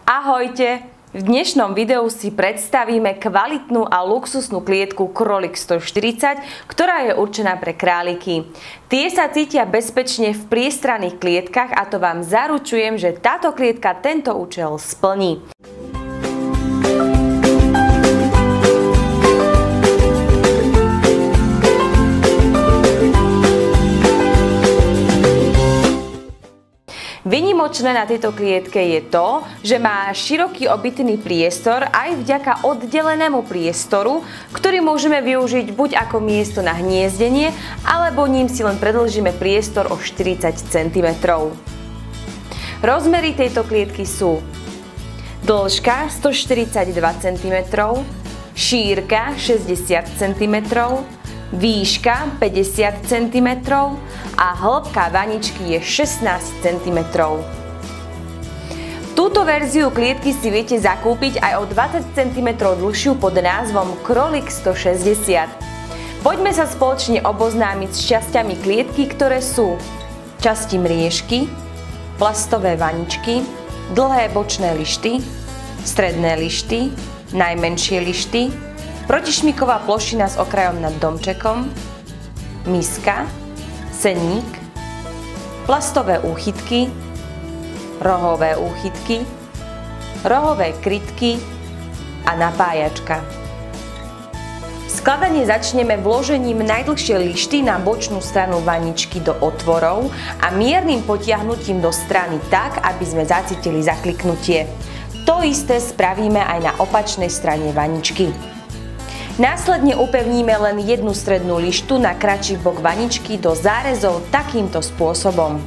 Ahojte! V dnešnom videu si predstavíme kvalitnú a luxusnú klietku Krolik 140, ktorá je určená pre králiky. Tie sa cítia bezpečne v priestranných klietkach a to vám zaručujem, že táto klietka tento účel splní. Výnimočné na tejto klietke je to, že má široký obytný priestor aj vďaka oddelenému priestoru, ktorý môžeme využiť buď ako miesto na hniezdenie, alebo ním si len predĺžime priestor o 40 cm. Rozmery tejto klietky sú dĺžka 142 cm, šírka 60 cm, výška 50 cm a hĺbka vaničky je 16 cm. Túto verziu klietky si viete zakúpiť aj o 20 cm dlhšiu pod názvom Krolik 160. Poďme sa spoločne oboznámiť s časťami klietky, ktoré sú časti mriežky, plastové vaničky, dlhé bočné lišty, stredné lišty, najmenšie lišty, protišmiková plošina s okrajom nad domčekom, miska, senník, plastové úchytky, rohové úchytky, rohové krytky a napájačka. Skladanie začneme vložením najdlhšie lišty na bočnú stranu vaničky do otvorov a miernym potiahnutím do strany tak, aby sme zacítili zakliknutie. To isté spravíme aj na opačnej strane vaničky. Následne upevníme len jednu strednú lištu na kratší bok vaničky do zárezov takýmto spôsobom.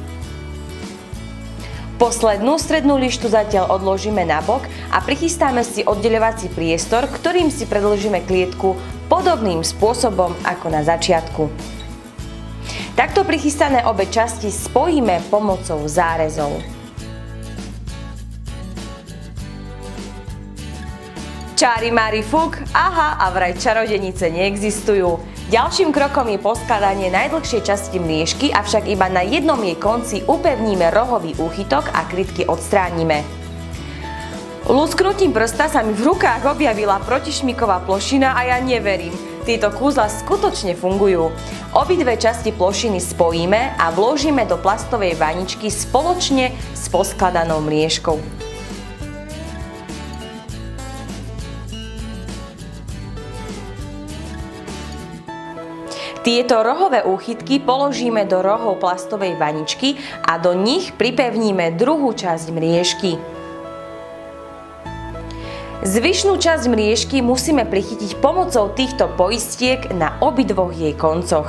Poslednú strednú lištu zatiaľ odložíme na bok a prichystáme si oddeľovací priestor, ktorým si predĺžime klietku podobným spôsobom ako na začiatku. Takto prichystané obe časti spojíme pomocou zárezov. Čári mári fuk, aha, a vraj čarodenice neexistujú. Ďalším krokom je poskladanie najdlhšej časti mriežky, avšak iba na jednom jej konci upevníme rohový úchytok a krytky odstránime. Lusknutím prsta sa mi v rukách objavila protišmiková plošina a ja neverím. Tieto kúzla skutočne fungujú. Obidve časti plošiny spojíme a vložíme do plastovej vaničky spoločne s poskladanou mriežkou. Tieto rohové úchytky položíme do rohov plastovej vaničky a do nich pripevníme druhú časť mriežky. Zvyšnú časť mriežky musíme prichytiť pomocou týchto poistiek na obidvoch jej koncoch.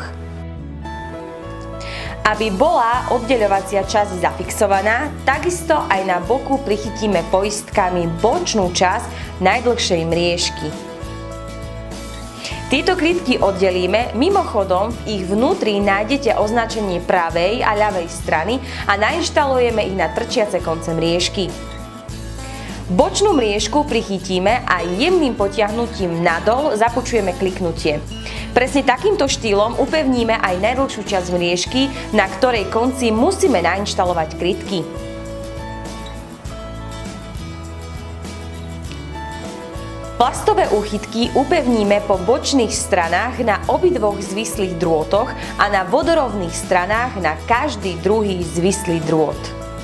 Aby bola oddeľovacia časť zafixovaná, takisto aj na boku prichytíme poistkami bočnú časť najdlhšej mriežky. Tieto klitky oddelíme, mimochodom v ich vnútri nájdete označenie pravej a ľavej strany a nainštalujeme ich na trčiace konce mriežky. Bočnú mriežku prichytíme a jemným potiahnutím nadol započujeme kliknutie. Presne takýmto štýlom upevníme aj najdlhšiu časť mriežky, na ktorej konci musíme nainštalovať krytky. Plastové úchytky upevníme po bočných stranách na obidvoch zvislých drôtoch a na vodorovných stranách na každý druhý zvislý drôt.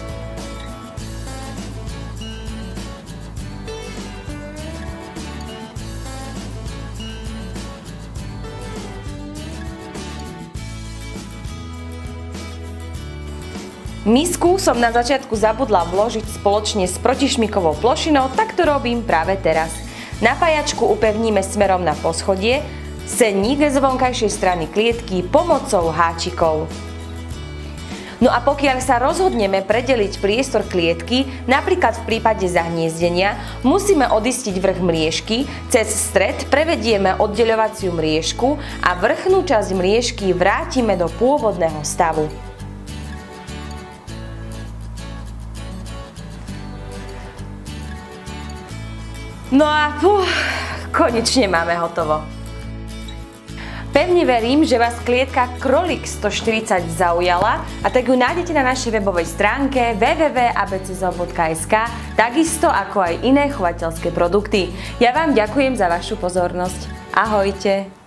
Misku som na začiatku zabudla vložiť spoločne s protišmikovou plošinou, tak to robím práve teraz. Napájačku upevníme smerom na poschodie, senník z vonkajšej strany klietky pomocou háčikov. No a pokiaľ sa rozhodneme predeliť priestor klietky, napríklad v prípade zahniezdenia, musíme odistiť vrch mriežky, cez stred prevedieme oddeľovaciu mriežku a vrchnú časť mriežky vrátime do pôvodného stavu. No a konečne máme hotovo. Pevne verím, že vás klietka Krolik 140 zaujala a tak ju nájdete na našej webovej stránke www.abczo.sk, takisto ako aj iné chovateľské produkty. Ja vám ďakujem za vašu pozornosť. Ahojte!